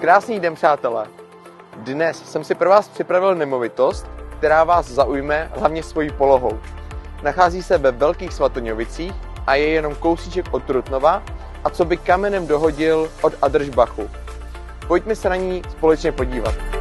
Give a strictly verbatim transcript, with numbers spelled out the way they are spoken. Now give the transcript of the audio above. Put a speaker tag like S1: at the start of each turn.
S1: Krásný den, přátelé! Dnes jsem si pro vás připravil nemovitost, která vás zaujme hlavně svojí polohou. Nachází se ve Velkých Svatoňovicích a je jenom kousíček od Trutnova a co by kamenem dohodil od Adršbachu. Pojďme se na ní společně podívat.